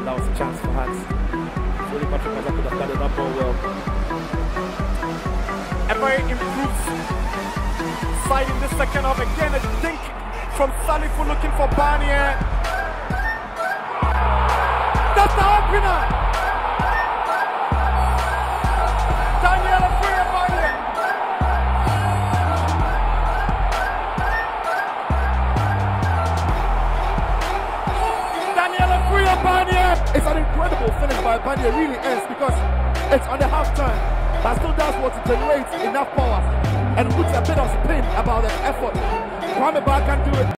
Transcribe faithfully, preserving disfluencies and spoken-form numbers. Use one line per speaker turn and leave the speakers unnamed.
that was a chance for Hans. Really, Patrick Maza could have guarded that ball well.
A very improved side in the second half. Again, a dink from Salifu looking for Barnier. That's the opener! Daniel Afuya Barnier. Daniel Afuya Barnier.
It's an incredible finish by Barnier, really is, because it's on the half turn, but still does what to generate enough power and puts a bit of spin about the effort. Kwame Bar can do it.